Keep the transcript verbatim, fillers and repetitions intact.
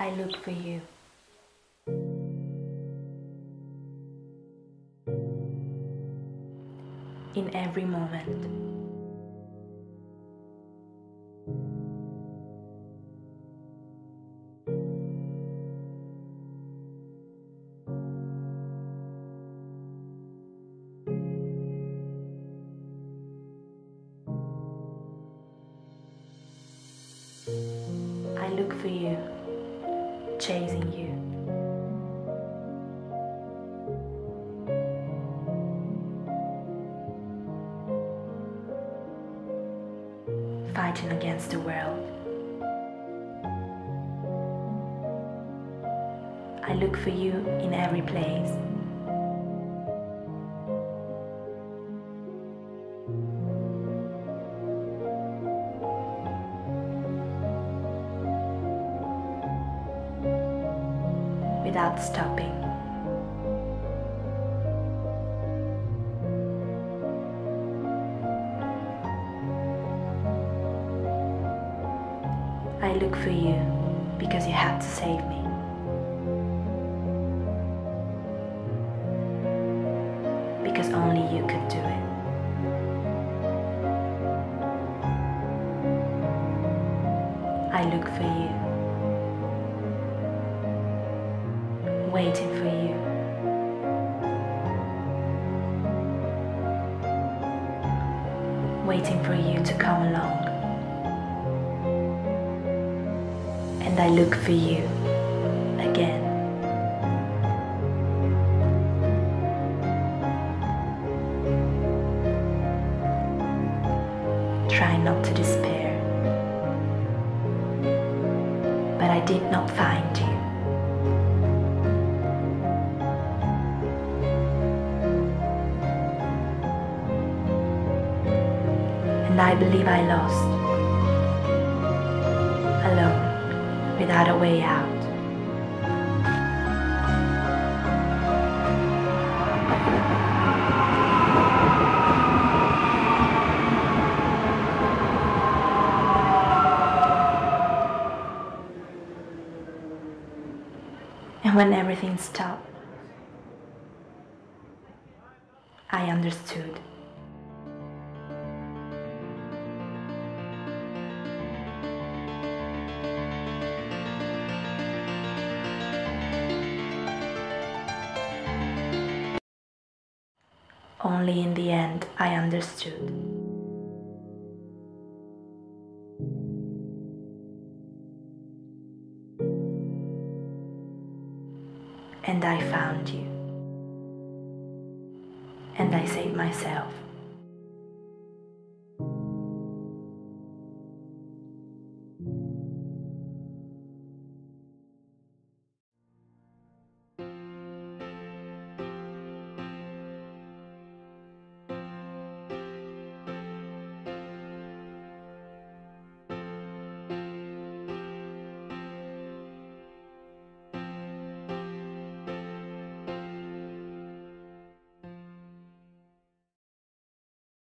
I look for you. In every moment. I look for you, chasing you. Fighting against the world. I look for you in every place. Without stopping. I look for you because you had to save me. Because only you could do it. I look for you. Waiting for you. Waiting for you to come along. And I look for you again. Try not to despair. But I did not find you. And I believe I lost, alone, without a way out. And when everything stopped, I understood. Only in the end I understood. And I found you. And I saved myself.